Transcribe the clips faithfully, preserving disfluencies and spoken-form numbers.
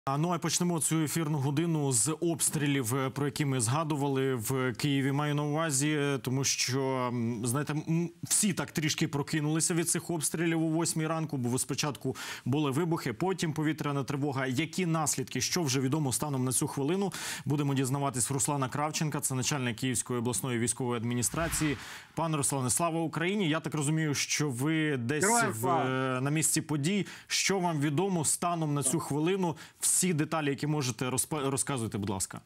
А ну а почнемо цю ефірну годину з обстрілів, про які ми згадували в Києві. Маю на увазі, тому що, знаєте, всі так трішки прокинулися від цих обстрілів о восьмій ранку, бо спочатку були вибухи, потім повітряна тривога. Які наслідки, що вже відомо станом на цю хвилину, будемо дізнаватись в Руслана Кравченка, це начальник Київської обласної військової адміністрації. Пане Руслане, слава Україні! Я так розумію, що ви десь в, на місці подій. Що вам відомо станом на цю хвилину? Всі деталі, які можете, розказуйте, будь ласка.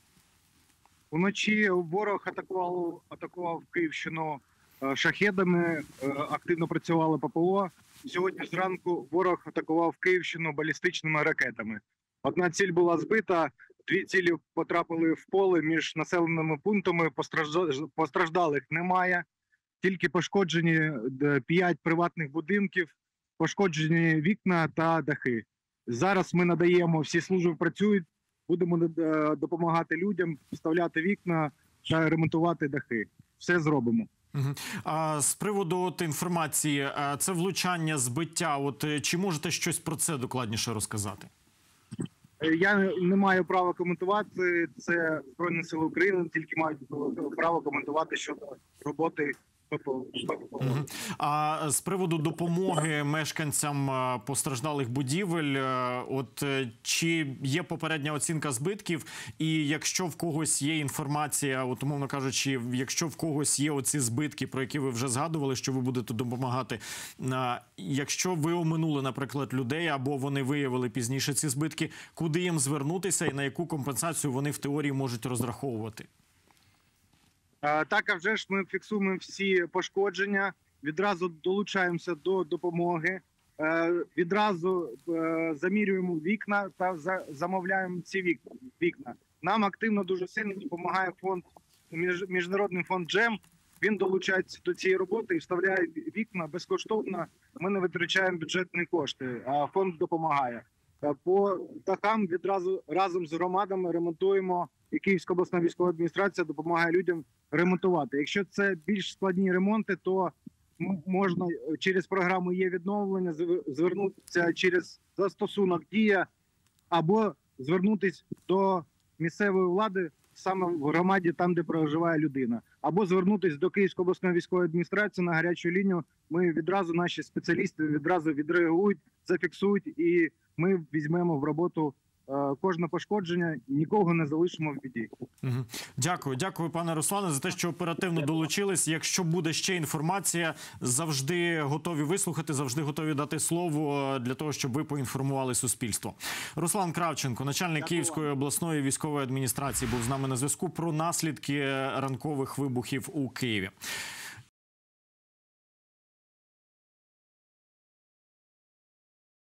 Уночі ворог атакував, атакував Київщину шахедами, активно працювали ППО. Сьогодні зранку ворог атакував Київщину балістичними ракетами. Одна ціль була збита, дві цілі потрапили в поле між населеними пунктами, постраждалих немає. Тільки пошкоджені п'ять приватних будинків, пошкоджені вікна та дахи. Зараз ми надаємо, всі служби працюють, будемо допомагати людям, вставляти вікна та ремонтувати дахи. Все зробимо. Угу. А з приводу от інформації, це влучання, збиття, от чи можете щось про це докладніше розказати? Я не маю права коментувати, це Збройні Сили України, тільки мають право коментувати щодо роботи ППО. Угу. А з приводу допомоги мешканцям постраждалих будівель, от чи є попередня оцінка збитків, і якщо в когось є інформація, от умовно кажучи, якщо в когось є оці збитки, про які ви вже згадували, що ви будете допомагати, якщо ви оминули, наприклад, людей, або вони виявили пізніше ці збитки, куди їм звернутися і на яку компенсацію вони в теорії можуть розраховувати? Так, а вже ж ми фіксуємо всі пошкодження, відразу долучаємося до допомоги, відразу замірюємо вікна та замовляємо ці вікна. Нам активно дуже сильно допомагає фонд, міжнародний фонд джем. Він долучається до цієї роботи і вставляє вікна безкоштовно. Ми не витрачаємо бюджетні кошти, а фонд допомагає. По дахам відразу разом з громадами ремонтуємо, і Київська обласна військова адміністрація допомагає людям ремонтувати. Якщо це більш складні ремонти, то можна через програму «Є відновлення» звернутися через застосунок «Дія» або звернутися до місцевої влади саме в громаді, там, де проживає людина. Або звернутися до Київської обласної військової адміністрації на гарячу лінію. Ми відразу, наші спеціалісти відразу відреагують, зафіксують, і ми візьмемо в роботу кожне пошкодження, нікого не залишимо в біді. Угу. Дякую. Дякую, пане Руслане, за те, що оперативно долучились. Якщо буде ще інформація, завжди готові вислухати, завжди готові дати слово для того, щоб ви поінформували суспільство. Руслан Кравченко, начальник Київської обласної військової адміністрації, був з нами на зв'язку про наслідки ранкових вибухів у Києві.